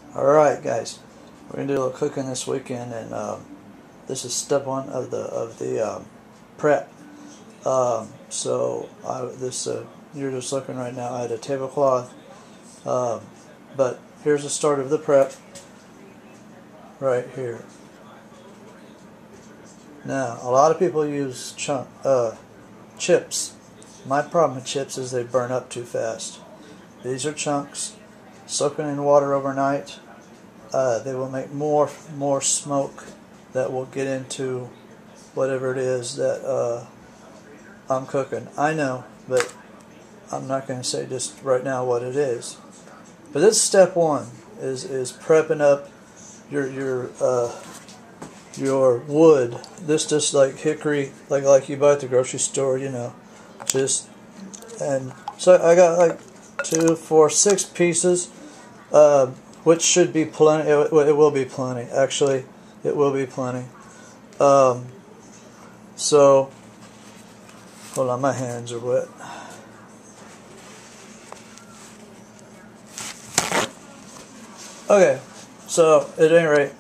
Alright guys, we're going to do a little cooking this weekend, and this is step one of the prep. You're just looking right now at a tablecloth, but here's the start of the prep right here. Now, a lot of people use chips. My problem with chips is they burn up too fast. These are chunks, soaking in water overnight. They will make more smoke that will get into whatever it is that I'm cooking. I know, but I'm not going to say just right now what it is. But this is step one, is prepping up your wood. This just like hickory, like you buy at the grocery store, you know. And so I got like 2, 4, 6 pieces, which should be plenty. It will be plenty. Actually, it will be plenty. So hold on, my hands are wet. Okay, so at any rate,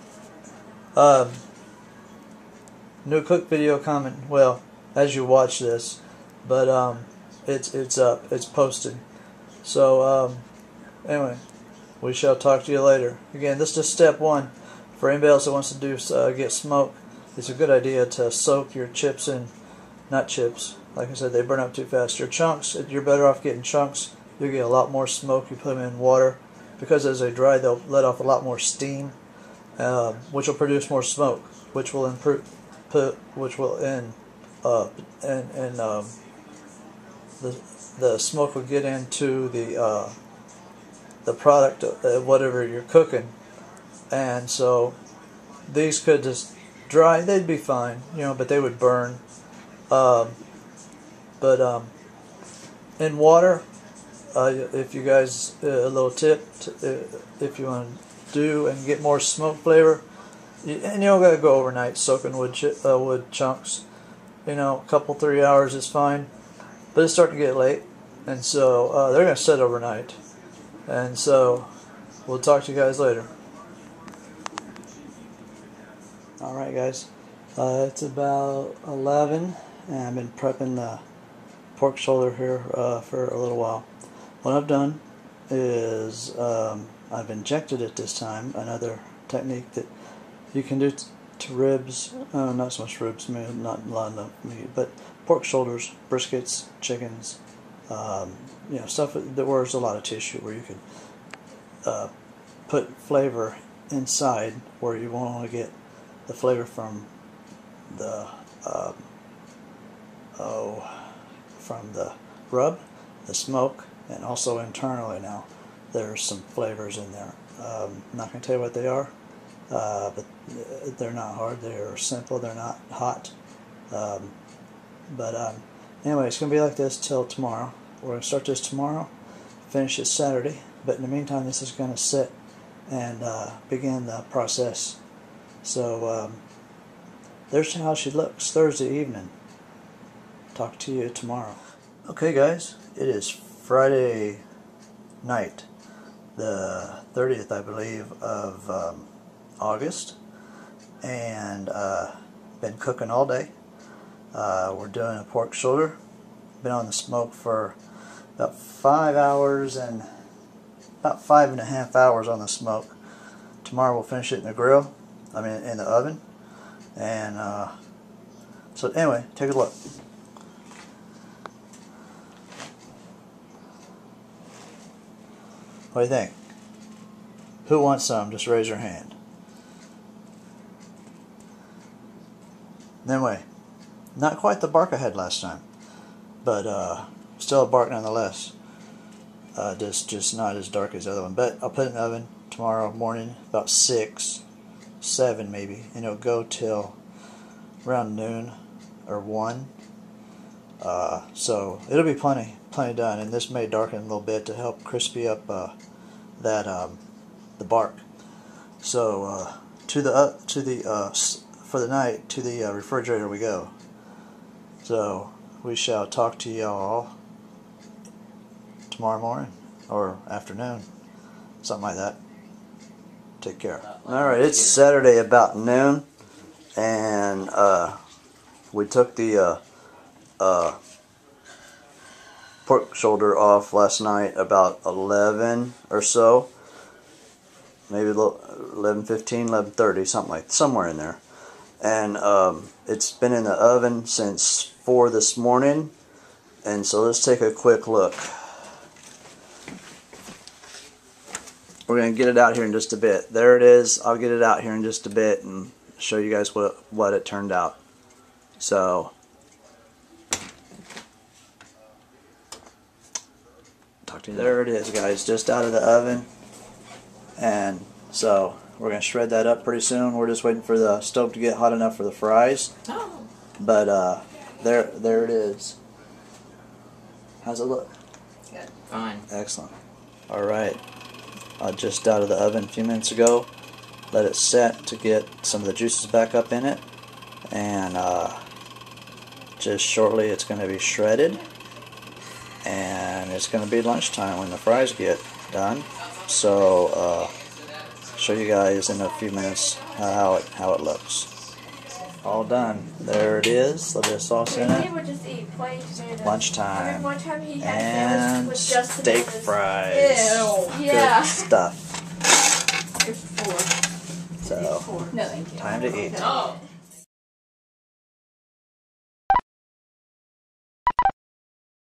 new cook video coming. Well, as you watch this, but it's up, it's posted. So anyway, we shall talk to you later. Again, this is just step one. For anybody else that wants to do get smoke, it's a good idea to soak your chips in. Not chips, like I said, they burn up too fast. Your chunks, you're better off getting chunks. You'll get a lot more smoke. You put them in water, because as they dry, they'll let off a lot more steam, which will produce more smoke, which will the smoke will get into the product, whatever you're cooking. And so these could just dry, they'd be fine, you know, but they would burn. In water, if you guys, a little tip, if you want to do and get more smoke flavor, and you don't got to go overnight soaking wood chunks. You know, a couple, 3 hours is fine, but it's starting to get late, and so they're going to sit overnight. And so we'll talk to you guys later. Alright guys, it's about 11, and I've been prepping the pork shoulder here for a little while. What I've done is I've injected it this time, another technique that you can do to ribs, not so much ribs, maybe not a lot of meat, but pork shoulders, briskets, chickens, you know, stuff that wears a lot of tissue, where you can put flavor inside, where you won't only get the flavor from the rub, the smoke, and also internally. Now there's some flavors in there. I'm not going to tell you what they are, but they're not hard. They're simple. They're not hot. Anyway, it's going to be like this till tomorrow. We're going to start this tomorrow, finish it Saturday. But in the meantime, this is going to sit and begin the process. So there's how she looks Thursday evening. Talk to you tomorrow. Okay guys, it is Friday night, the 30th, I believe, of August, and been cooking all day. We're doing a pork shoulder. Been on the smoke for about 5 hours, and about 5.5 hours on the smoke. Tomorrow we'll finish it in the grill, I mean in the oven. And so anyway, take a look. What do you think? Who wants some? Just raise your hand. Anyway, not quite the bark I had last time, but still a bark nonetheless. Just not as dark as the other one. But I'll put it in the oven tomorrow morning, about 6, 7 maybe, and it'll go till around noon or 1. So it'll be plenty done, and this may darken a little bit to help crispy up the bark. So for the night, to the refrigerator we go. So we shall talk to y'all tomorrow morning or afternoon, something like that. Take care. Alright, it's Saturday about noon, and we took the pork shoulder off last night about 11 or so. Maybe 11:15, 11:30, somewhere in there. And it's been in the oven since 4 this morning. And so let's take a quick look. We're going to get it out here in just a bit. There it is. I'll get it out here in just a bit and show you guys what it turned out. So, talk to you. There it is, guys, just out of the oven. And so we're going to shred that up pretty soon. We're just waiting for the stove to get hot enough for the fries. Oh. But there it is. How's it look? Good. Fine. Excellent. All right. Just out of the oven a few minutes ago. Let it set to get some of the juices back up in it. And just shortly it's going to be shredded. And it's going to be lunchtime when the fries get done. So show you guys in a few minutes how it looks. All done. There it is. A little bit of sauce in it. Lunchtime. And steak fries. Ew. Yeah. Good stuff. Here's 4. So, No, thank you. time to eat. Oh.